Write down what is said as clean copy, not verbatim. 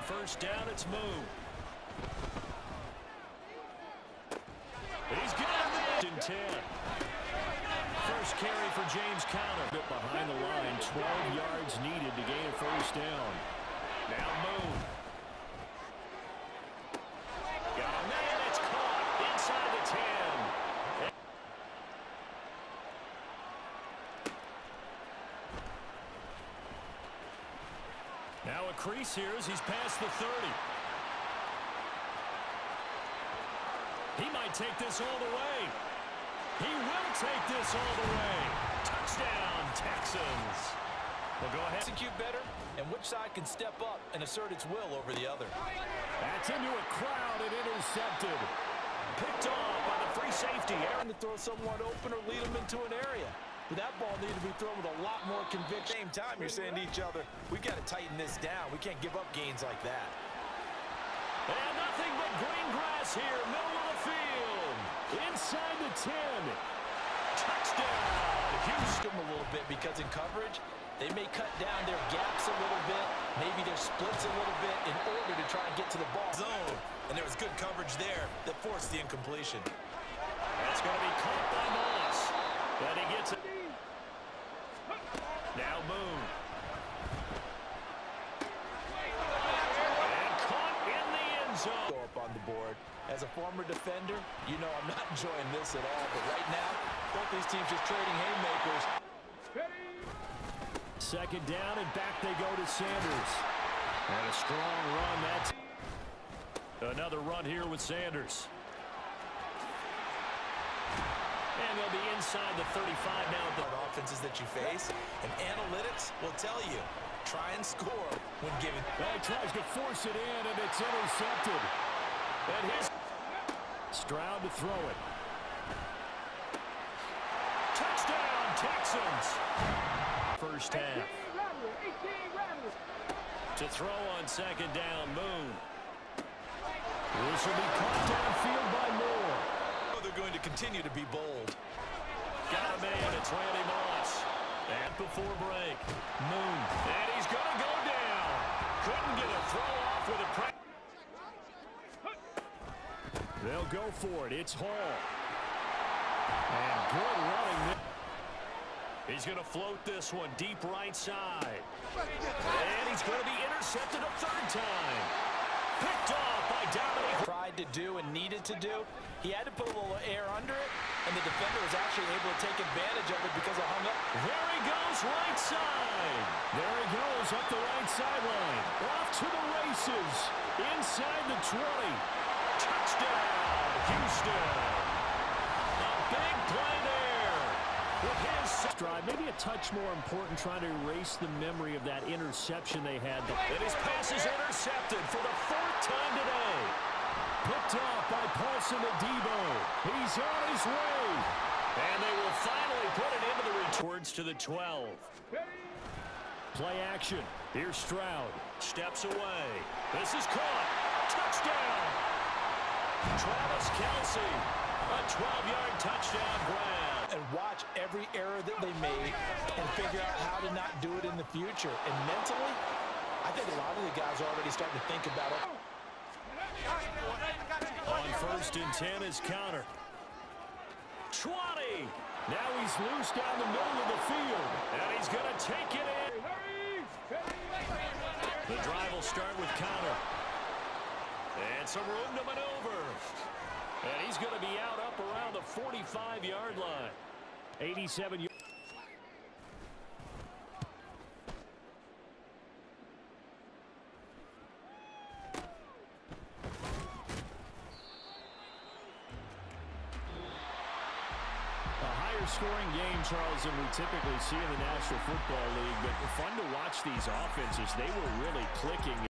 first down, it's Moon. He's got it in 10. First carry for James Conner. Bit behind the line, 12 yards needed to gain a first down. Now Moon. Got a man, it's caught inside the 10. Now a crease here as he's past the 30. He might take this all the way. He will take this all the way. Touchdown, Texans. Well, go ahead. Execute better, and which side can step up and assert its will over the other. That's into a crowd and intercepted. Picked off by the free safety. Aaron to throw someone open or lead them into an area. But that ball needed to be thrown with a lot more conviction. Same time, you're saying to each other, we've got to tighten this down. We can't give up gains like that. And nothing but green grass here, middle of the field. Inside the 10. Touchdown, Houston. A little bit because in coverage, they may cut down their gaps a little bit, maybe their splits a little bit in order to try and get to the ball zone. And there was good coverage there that forced the incompletion. That's going to be caught by Moss. But he gets it. Now Moon. And caught in the end zone. Go up on the board. As a former defender, you know I'm not enjoying this at all. But right now, both these teams just trading haymakers. Second down, and back they go to Sanders. And a strong run. That's another run here with Sanders. And they'll be inside the 35 now. The offenses that you face, and analytics will tell you, try and score when given. Well, he tries to force it in, and it's intercepted. And his Stroud to throw it. Touchdown, Texans. First half. To throw on second down, Moon. This will be caught downfield by Moore. They're going to continue to be bold. Got a man, it's Randy Moss. And before break, Moon. And he's going to go down. Couldn't get a throw off with a press. They'll go for it. It's Hall. And good running. He's going to float this one deep right side. And he's going to be intercepted a third time. Picked off by Dominic. Tried to do and needed to do. He had to put a little air under it, and the defender was actually able to take advantage of it because it hung up. There he goes, right side. There he goes up the right sideline. Off to the races. Inside the 20. Touchdown, Houston. A big play there. With his stride, maybe a touch more important, trying to erase the memory of that interception they had. And his pass is intercepted for the fourth time today. Picked off by Paulson Adebo. He's on his way. And they will finally put it into the towards to the 12. Play action. Here's Stroud. Steps away. This is caught. Touchdown. Travis Kelce. A 12-yard touchdown grab. And watch every error that they made and figure out how to not do it in the future. And mentally, I think a lot of the guys are already starting to think about it. On first and 10 is Conner. 20. Now he's loose down the middle of the field. And he's going to take it in. The drive will start with Conner. And some room to maneuver. And he's going to be out up around the 45-yard line. 87 yards. Scoring game, Charles, than we typically see in the National Football League, but fun to watch these offenses. They were really clicking.